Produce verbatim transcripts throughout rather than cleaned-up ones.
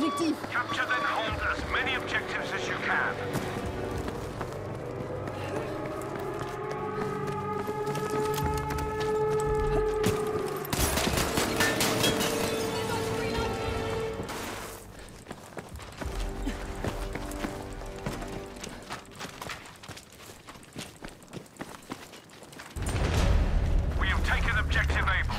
l'objectif. Capture then hold as many objectives as you can. We have taken objective Able.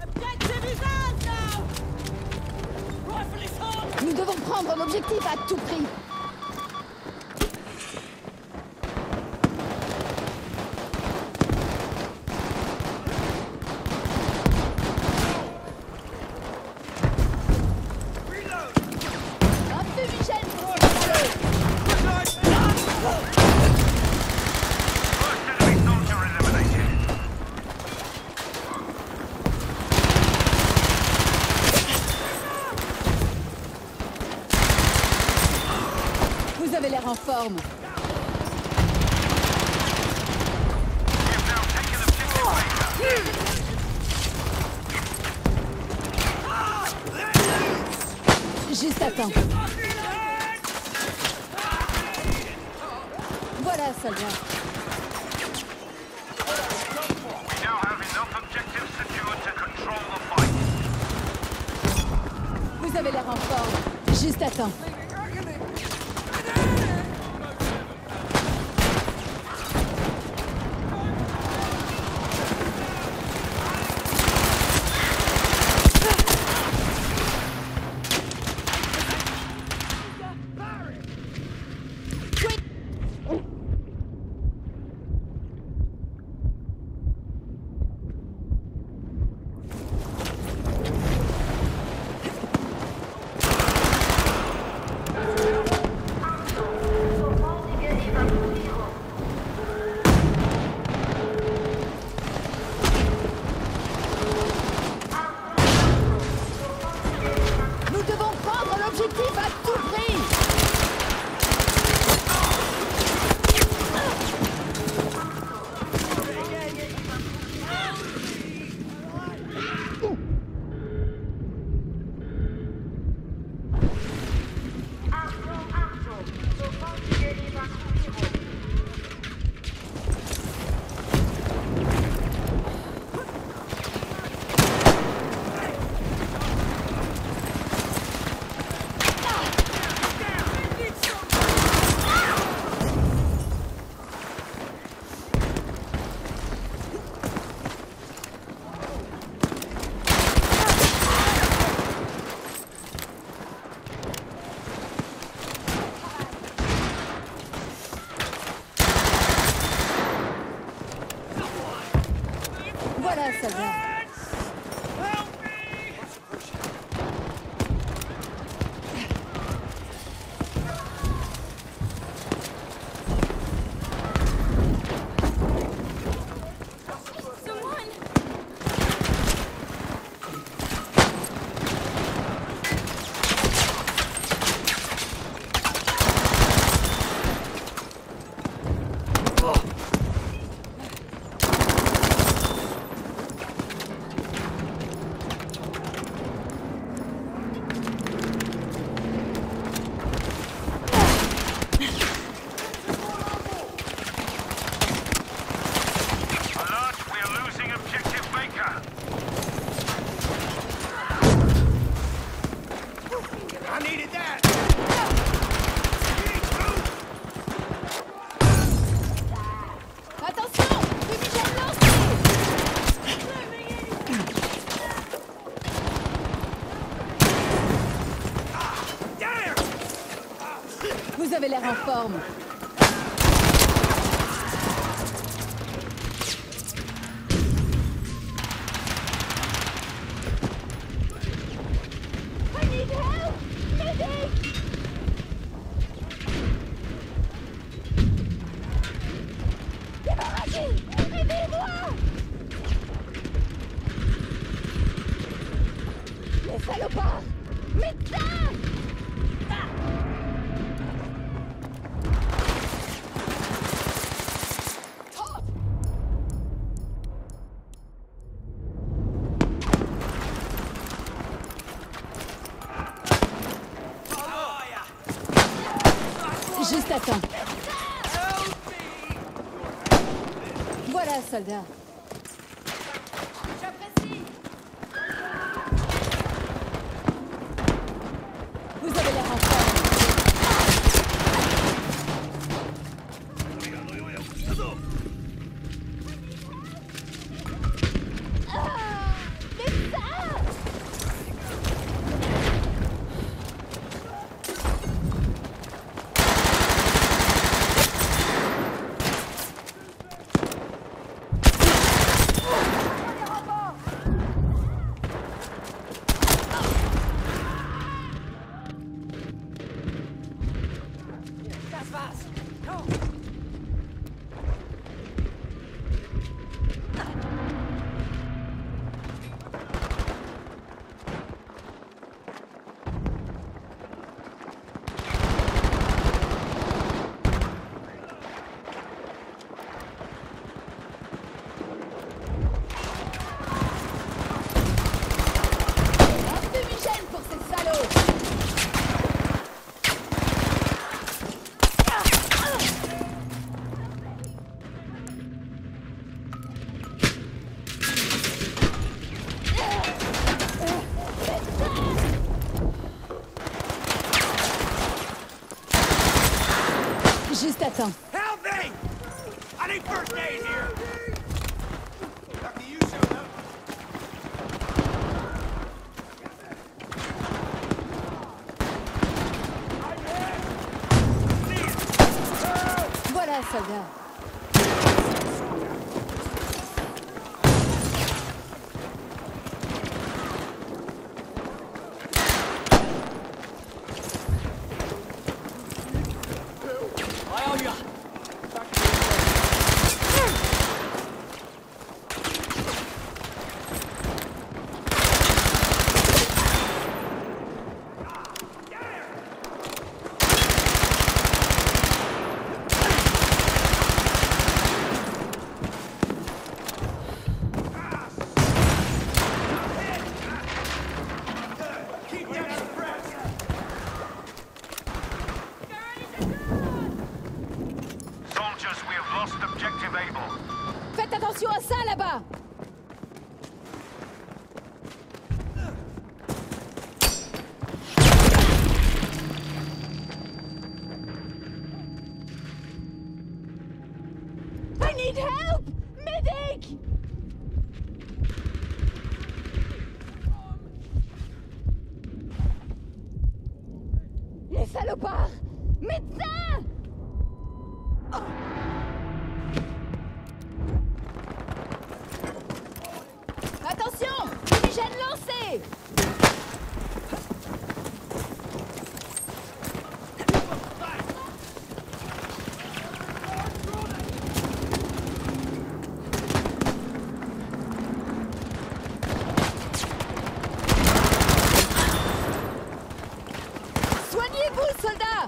Nous devons prendre l'objectif à tout prix. Un fumigène pour aller. First enemy soldier eliminated. Vous avez l'air en forme. We have now taken objective Baker. Juste à temps. Voilà, soldat. We now have enough objectives secured to control the fight. Vous avez l'air en forme. Juste à temps. Nous devons prendre l'objectif à tout prix. Voilà, soldat. Alert, we are losing objective Baker. I needed that. Attention, fumigène lancé. Vous avez l'air en forme. I need help! Medic! Débarrassez! Aidez-moi! Les salopards! Médecin! Juste à temps. Voilà, soldat. J'apprécie. Vous avez l'air en forme. Juste à temps. Help me! I need first aid here! Lucky you showed up. Voilà, soldat. Faites attention à ça là-bas! I need help! Medic! Les salopards! Médecin! Oh. Attention! Fumigène lancé! Soignez-vous, soldats!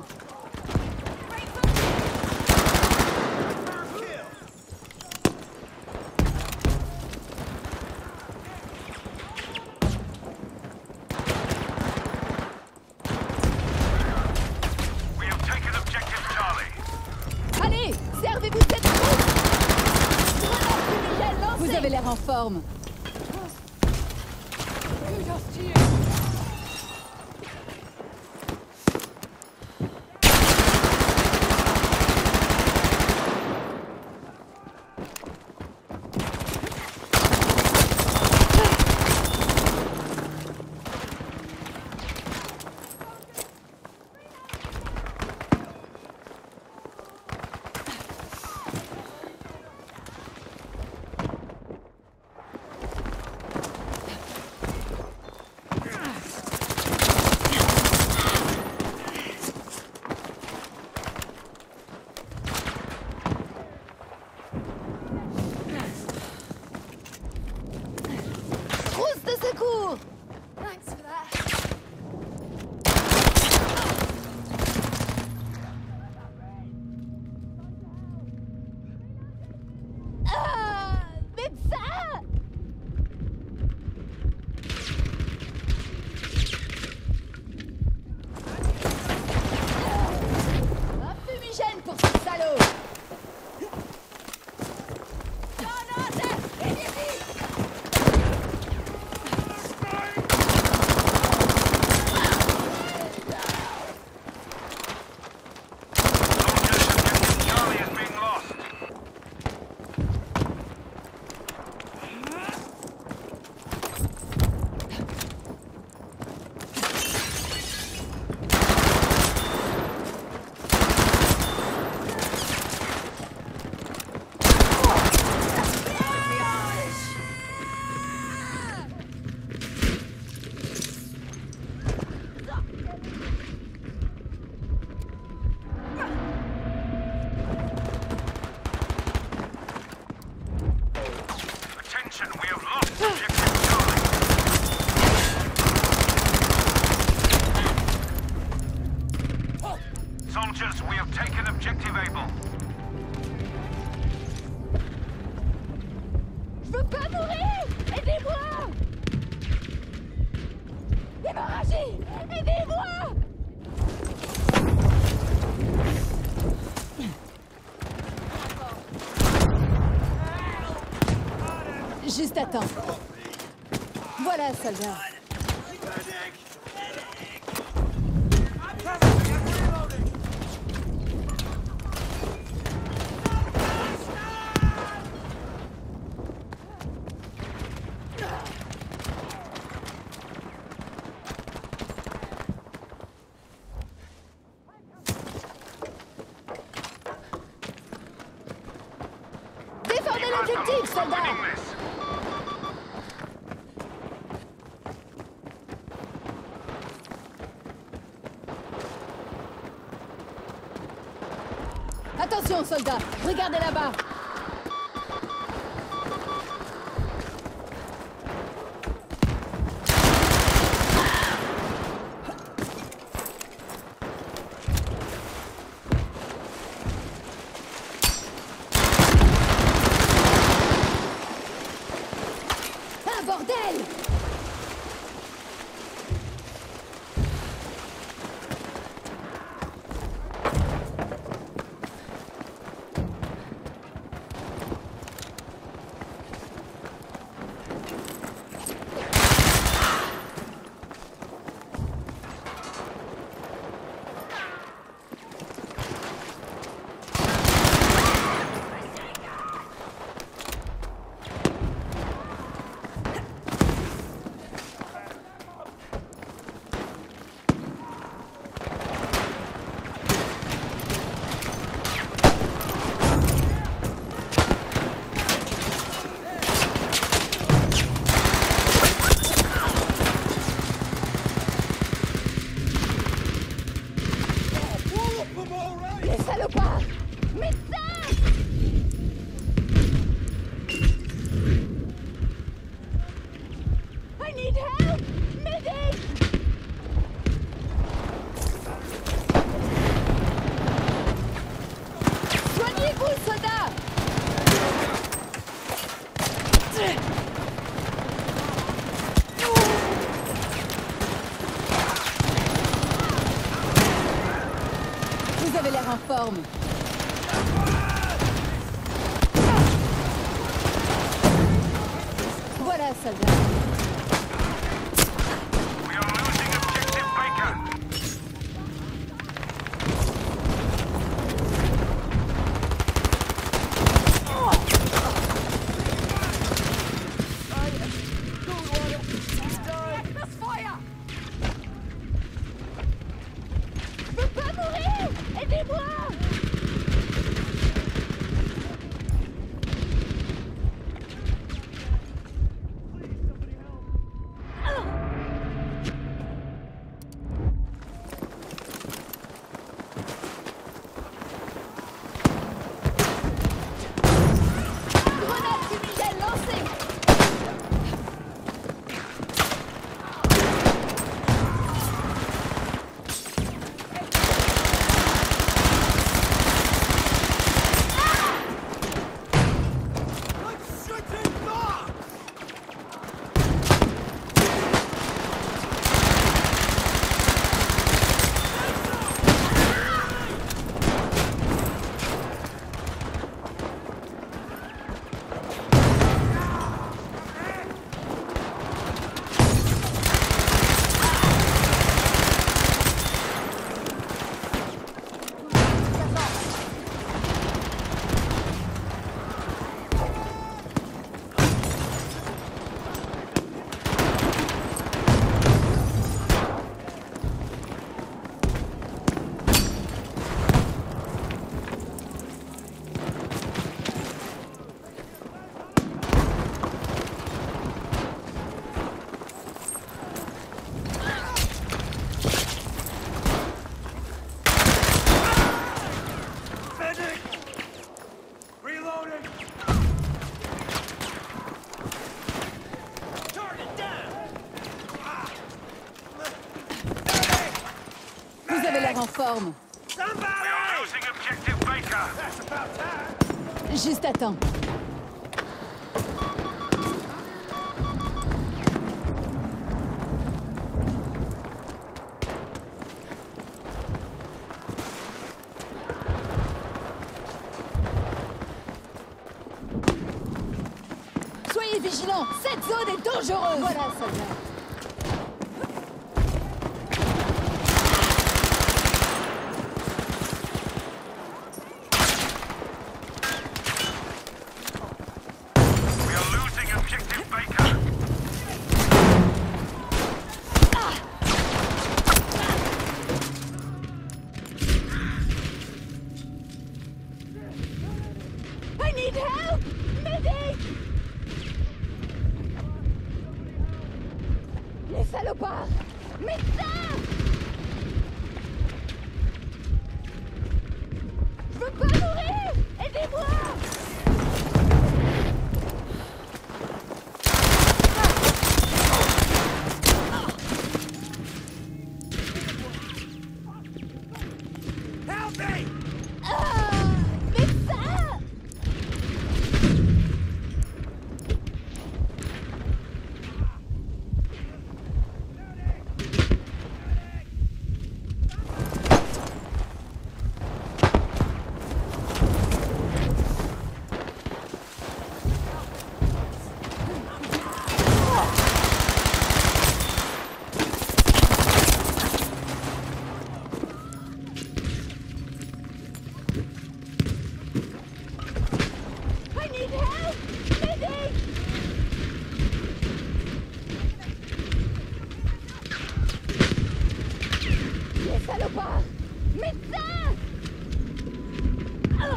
Allez, servez-vous de cette troupe! Vous avez l'air en forme. taken objective Able. Je veux pas mourir! Aidez-moi! Hémorragie! Aidez-moi! Juste attends. Voilà, soldat. Défendez l'objectif, soldat! Attention, soldats! Regardez là-bas! Ah, bordel! Les salopards! Médecin! I need help! Medic! Soignez-vous, soldats! Vous avez l'air en forme. Voilà, soldat. We are losing objective Baker. Je peux pas mourir! Aidez-moi! Grenade fumigène lancée! Vous avez l'air en forme. We are losing objective Juste attends. Soyez vigilants, cette zone est dangereuse. Voilà, soldat. Les salopards! Médecin! Je veux pas mourir! Aidez-moi! Help me! Ah! Médecin! Salopard! Médecin! Ah!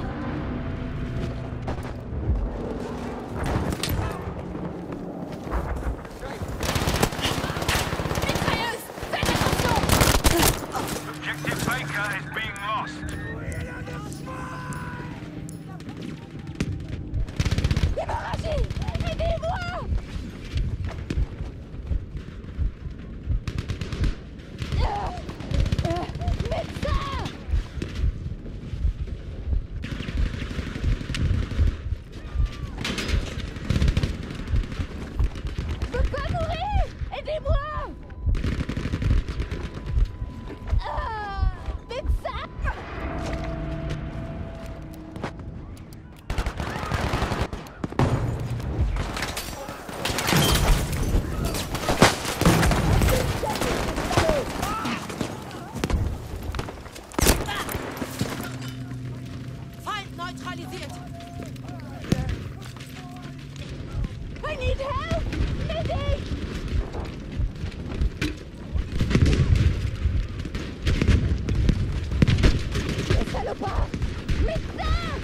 Mitrailleuse! Faites attention! Objective Baker is being lost. Hémorragie! Aidez-moi! Médecin! Je peux pas mourir! Aidez-moi! Ah, médecin! Neutralisiert! I need help! Medic! Les salopards! Médecin!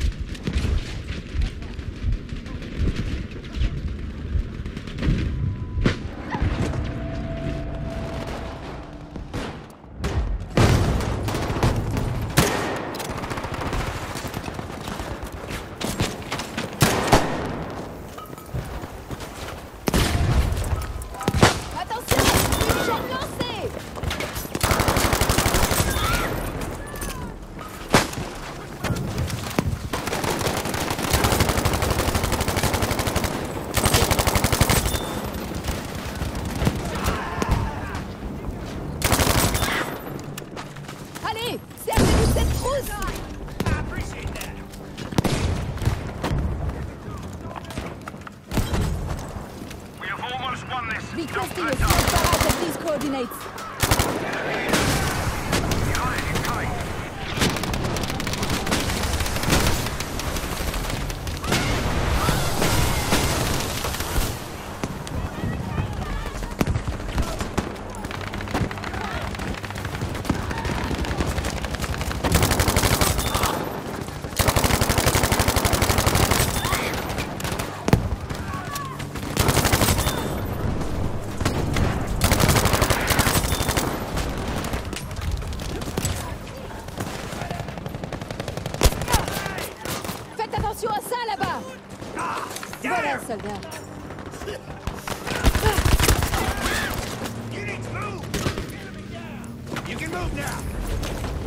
Allez, servez-vous cette trousse! I appreciate that. We have almost won this. Requesting a smoke barrage at these coordinates. Got it in sight. Faites attention à ça là-bas! Voilà, soldat. You need to move. You can move now.